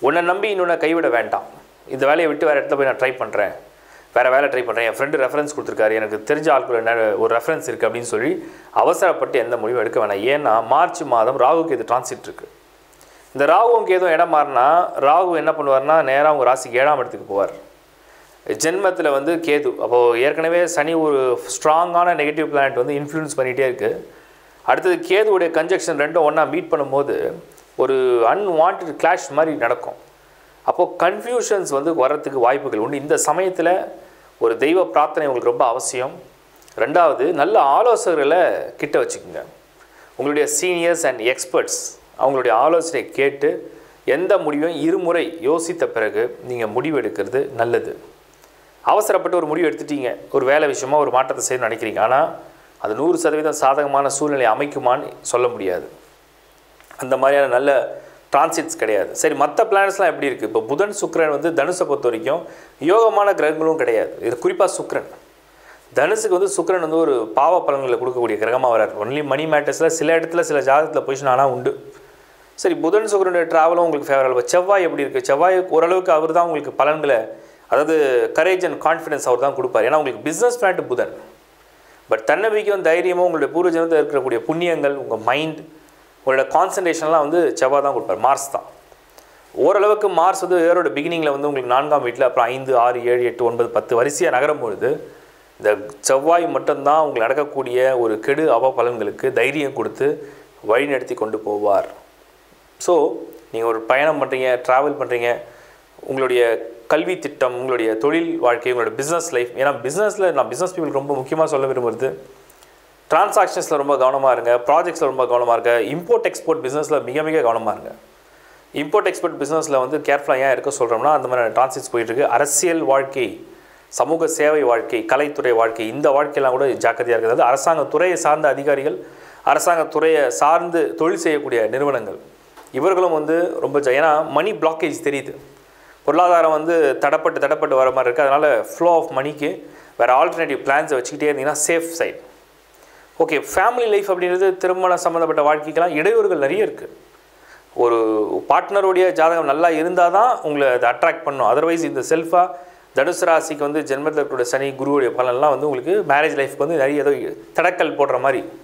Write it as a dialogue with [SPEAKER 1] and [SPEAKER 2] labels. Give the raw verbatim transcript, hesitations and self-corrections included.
[SPEAKER 1] உன்னை நம்பி இன்னொன்று கைவிட வேண்டாம். இந்த வேலையை விட்டு வேறு இடத்துல போய் நான் ட்ரை பண்ணுறேன், வேறு வேலை ட்ரை பண்ணுறேன், என் ஃப்ரெண்டு ரெஃபரன்ஸ் கொடுத்துருக்காரு, எனக்கு தெரிஞ்ச ஆட்கள் ஒரு ரெஃபரன்ஸ் இருக்குது அப்படின்னு சொல்லி அவசரப்பட்டு எந்த முடிவும் எடுக்க வேணாம். ஏன்னா மார்ச் மாதம் ராகுக்கு இது டிரான்சிட் இருக்குது. இந்த ராகுவுக்கு எதுவும் இடம் மாறினா ராகு என்ன பண்ணுவார்னா நேராக உங்கள் ராசிக்கு ஏழாம் இடத்துக்கு போவார். ஜென்மத்தில் வந்து கேது, அப்போது ஏற்கனவே சனி ஒரு ஸ்ட்ராங்கான நெகட்டிவ் பிளானட் வந்து இன்ஃப்ளூயன்ஸ் பண்ணிகிட்டே இருக்குது. அடுத்தது கேதுவுடைய கன்ஜெக்ஷன் ரெண்டும் ஒன்றா மீட் பண்ணும்போது ஒரு அன்வான்ட் கிளாஷ் மாதிரி நடக்கும். அப்போது கன்ஃபியூஷன்ஸ் வந்து வர்றதுக்கு வாய்ப்புகள் உண்டு. இந்த சமயத்தில் ஒரு தெய்வ பிரார்த்தனை உங்களுக்கு ரொம்ப அவசியம். ரெண்டாவது, நல்ல ஆலோசகர்களை கிட்ட வச்சுக்கோங்க. உங்களுடைய சீனியர்ஸ் அண்ட் எக்ஸ்பர்ட்ஸ் அவங்களுடைய ஆலோசனை கேட்டு எந்த முடிவையும் இருமுறை யோசித்த பிறகு நீங்கள் முடிவு எடுக்கிறது நல்லது. அவசரப்பட்டு ஒரு முடிவு எடுத்துட்டீங்க, ஒரு வேலை விஷயமாக ஒரு மாற்றத்தை செய்யணும்னு நினைக்கிறீங்க, ஆனால் அது நூறு சதவீதம் சாதகமான சூழ்நிலை அமைக்குமான்னு சொல்ல முடியாது. அந்த மாதிரியான நல்ல டிரான்சிட்ஸ் கிடையாது. சரி, மற்ற பிளானட்ஸ்லாம் எப்படி இருக்குது? இப்போ புதன் சுக்கிரன் வந்து தனுசை பொறுத்த வரைக்கும் யோகமான கிரகங்களும் கிடையாது. இது குறிப்பாக சுக்கிரன், தனுசுக்கு வந்து சுக்கிரன் வந்து ஒரு பாவ பலன்களை கொடுக்கக்கூடிய கிரகமாக வராது. ஒன்லி மணி மேட்டர்ஸில் சில இடத்துல சில ஜாதகத்தில் பொசிஷன் ஆனால் உண்டு. சரி, புதன் சுக்கிரனுடைய ட்ராவலும் உங்களுக்கு ஃபேவரபிள். செவ்வாய் எப்படி இருக்குது? செவ்வாய் ஓரளவுக்கு அவர் தான் உங்களுக்கு பலன்களை, அதாவது கரேஜ் அண்ட் கான்ஃபிடன்ஸ் அவர் தான் கொடுப்பார். ஏன்னா உங்களுக்கு பிஸ்னஸ் பிளான்ட் புதன். பட் தன்னம்பிக்கையும் தைரியமும் உங்களுடைய பூர்வ ஜென்மத்தில் இருக்கக்கூடிய புண்ணியங்கள், உங்கள் மைண்ட், உங்களோட கான்சன்ட்ரேஷன்லாம் வந்து செவ்வாய் தான் கொடுப்பார், மார்ஸ் தான். ஓரளவுக்கு மார்ஸ் வந்து ஏரோட பிகினிங்கில் வந்து உங்களுக்கு நான்காம் வீட்டில், அப்புறம் ஐந்து ஆறு ஏழு எட்டு ஒன்பது பத்து வரிசையாக நகரும் பொழுது இந்த செவ்வாய் மட்டும்தான் உங்களுக்கு நடக்கக்கூடிய ஒரு கெடு அவ பலன்களுக்கு தைரியம் கொடுத்து வழி நடத்தி கொண்டு போவார். ஸோ நீங்கள் ஒரு பயணம் பண்ணுறீங்க, ட்ராவல் பண்ணுறீங்க, உங்களுடைய கல்வி திட்டம், உங்களுடைய தொழில் வாழ்க்கை, உங்களோட பிஸ்னஸ் லைஃப். ஏன்னா பிஸ்னஸில் நான் பிஸ்னஸ் பீப்புள் ரொம்ப முக்கியமாக சொல்ல விரும்புகிறது, டிரான்சாக்ஷன்ஸில் ரொம்ப கவனமாக இருங்க, ப்ராஜெக்ட்ஸில் ரொம்ப கவனமாக இருங்க, இம்போர்ட் எக்ஸ்போர்ட் பிஸ்னஸில் மிக மிக கவனமாக இருங்க. இம்போர்ட் எக்ஸ்போர்ட் பிஸ்னஸில் வந்து கேர்ஃபுல்லாக ஏன் இருக்க சொல்கிறோம்னா அந்த மாதிரி டிரான்சிட்ஸ் போயிட்டுருக்கு. அரசியல் வாழ்க்கை, சமூக சேவை வாழ்க்கை, கலைத்துறை வாழ்க்கை, இந்த வாழ்க்கையெல்லாம் கூட ஜாக்கிரதையாக இருக்கிறது. அரசாங்க துறையை சார்ந்த அதிகாரிகள், அரசாங்க துறையை சார்ந்து தொழில் செய்யக்கூடிய நிறுவனங்கள், இவர்களும் வந்து ரொம்ப, ஏன்னா மணி பிளாக்கேஜ் தெரியுது, பொருளாதாரம் வந்து தடப்பட்டு தடப்பட்டு வர மாதிரி இருக்குது. அதனால் ஃப்ளோ ஆஃப் மணிக்கு வேறு ஆல்டர்னேட்டிவ் பிளான்ஸை வச்சுக்கிட்டே இருந்தீங்கன்னா safe side. Okay, family life அப்படின்றது திருமணம் சம்மந்தப்பட்ட வாழ்க்கைக்கெல்லாம் இடையூறுகள் நிறைய இருக்குது. ஒரு பார்ட்னருடைய ஜாதகம் நல்லா இருந்தால் தான் உங்களை அதை அட்ராக்ட் பண்ணும். அதர்வைஸ் இந்த செல்ஃபாக தனுசு ராசிக்கு வந்து ஜென்மத்தில் இருக்கக்கூடிய சனி குருவுடைய பலன்லாம் வந்து உங்களுக்கு மேரேஜ் லைஃப்க்கு வந்து நிறைய ஏதோ தடக்கல் போடுற மாதிரி